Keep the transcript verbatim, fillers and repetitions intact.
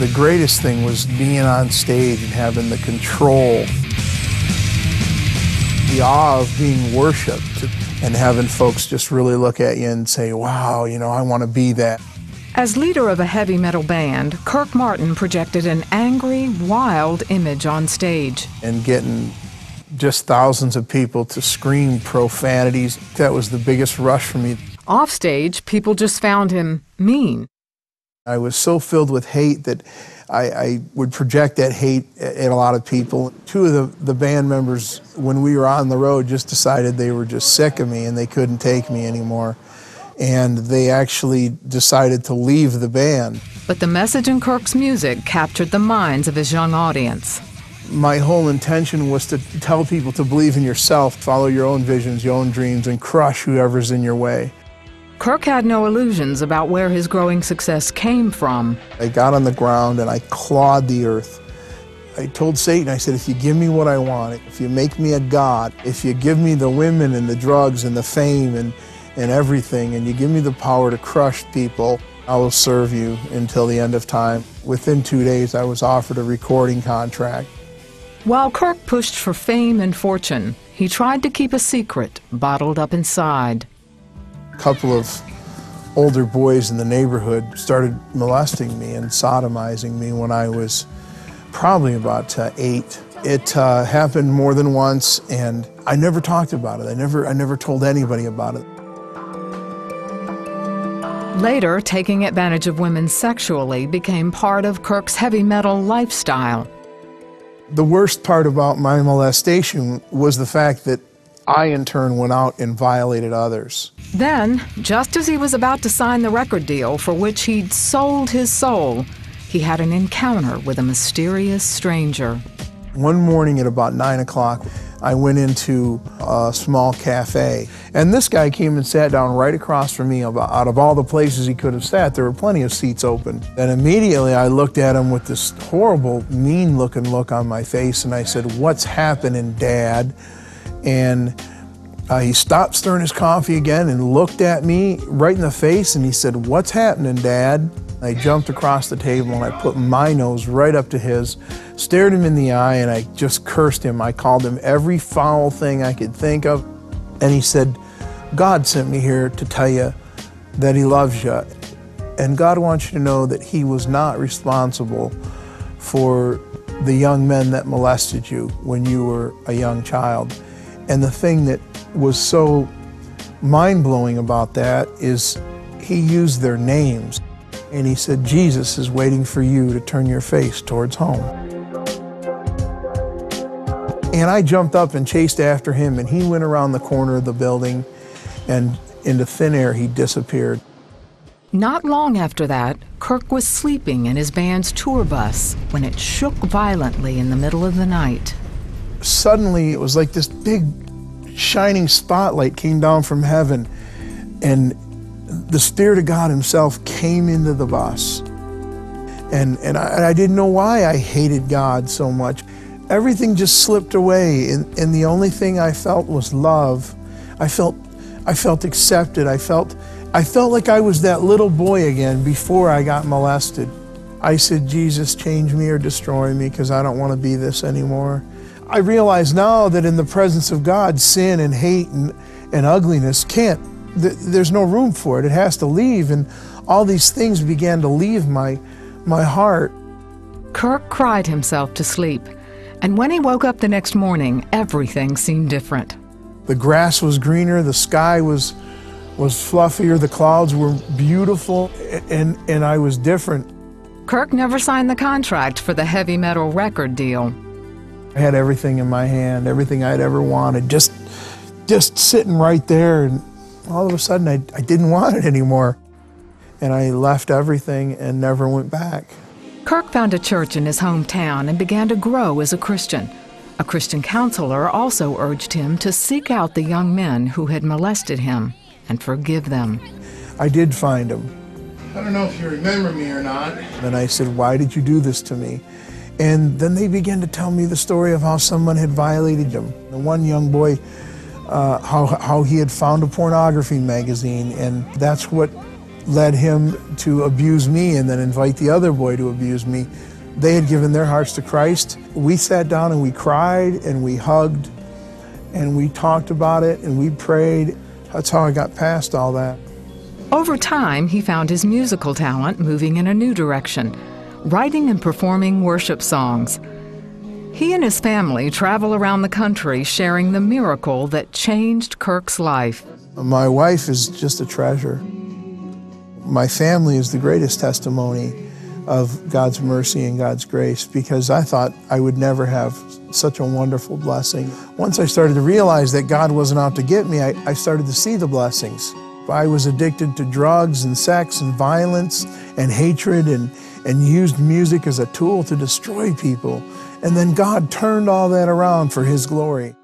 The greatest thing was being on stage and having the control, the awe of being worshipped, and having folks just really look at you and say, wow, you know, I want to be that. As leader of a heavy metal band, Kirk Martin projected an angry, wild image on stage. And getting just thousands of people to scream profanities, that was the biggest rush for me. Offstage, people just found him mean. I was so filled with hate that I, I would project that hate at a lot of people. Two of the, the band members, when we were on the road, just decided they were just sick of me and they couldn't take me anymore. And they actually decided to leave the band. But the message in Kirk's music captured the minds of his young audience. My whole intention was to tell people to believe in yourself, follow your own visions, your own dreams, and crush whoever's in your way. Kirk had no illusions about where his growing success came from. I got on the ground and I clawed the earth. I told Satan, I said, if you give me what I want, if you make me a god, if you give me the women and the drugs and the fame and, and everything, and you give me the power to crush people, I will serve you until the end of time. Within two days, I was offered a recording contract. While Kirk pushed for fame and fortune, he tried to keep a secret bottled up inside. A couple of older boys in the neighborhood started molesting me and sodomizing me when I was probably about uh, eight. It uh, happened more than once, and I never talked about it. I never, I never told anybody about it. Later, taking advantage of women sexually became part of Kirk's heavy metal lifestyle. The worst part about my molestation was the fact that I, in turn, went out and violated others. Then, just as he was about to sign the record deal for which he'd sold his soul, he had an encounter with a mysterious stranger. One morning at about nine o'clock, I went into a small cafe, and this guy came and sat down right across from me. About, out of all the places he could have sat, there were plenty of seats open. And immediately I looked at him with this horrible, mean-looking look on my face, and I said, "What's happening, Dad?" And uh, he stopped stirring his coffee again and looked at me right in the face, and he said, "What's happening, Dad?" I jumped across the table and I put my nose right up to his, stared him in the eye, and I just cursed him. I called him every foul thing I could think of. And he said, "God sent me here to tell you that he loves you. And God wants you to know that he was not responsible for the young men that molested you when you were a young child." And the thing that was so mind-blowing about that is he used their names. And he said, "Jesus is waiting for you to turn your face towards home." And I jumped up and chased after him, and he went around the corner of the building, and into thin air he disappeared. Not long after that, Kirk was sleeping in his band's tour bus when it shook violently in the middle of the night. Suddenly, it was like this big shining spotlight came down from heaven, and the Spirit of God himself came into the bus. And, and, I, and I didn't know why I hated God so much. Everything just slipped away, and, and the only thing I felt was love. I felt, I felt accepted. I felt, I felt like I was that little boy again before I got molested. I said, "Jesus, change me or destroy me, because I don't want to be this anymore." I realize now that in the presence of God, sin and hate and, and ugliness can't, th there's no room for it. It has to leave, and all these things began to leave my, my heart. Kirk cried himself to sleep, and when he woke up the next morning, everything seemed different. The grass was greener, the sky was, was fluffier, the clouds were beautiful, and, and I was different. Kirk never signed the contract for the heavy metal record deal. I had everything in my hand, everything I'd ever wanted, just, just sitting right there, and all of a sudden I, I didn't want it anymore. And I left everything and never went back. Kirk found a church in his hometown and began to grow as a Christian. A Christian counselor also urged him to seek out the young men who had molested him and forgive them. I did find them. I don't know if you remember me or not. And I said, "Why did you do this to me?" And then they began to tell me the story of how someone had violated them. The one young boy, uh, how, how he had found a pornography magazine, and that's what led him to abuse me and then invite the other boy to abuse me. They had given their hearts to Christ. We sat down and we cried and we hugged and we talked about it and we prayed. That's how I got past all that. Over time, he found his musical talent moving in a new direction, writing and performing worship songs. He and his family travel around the country sharing the miracle that changed Kirk's life. My wife is just a treasure. My family is the greatest testimony of God's mercy and God's grace, because I thought I would never have such a wonderful blessing. Once I started to realize that God wasn't out to get me, I, I started to see the blessings. I was addicted to drugs and sex and violence and hatred and, and used music as a tool to destroy people. And then God turned all that around for His glory.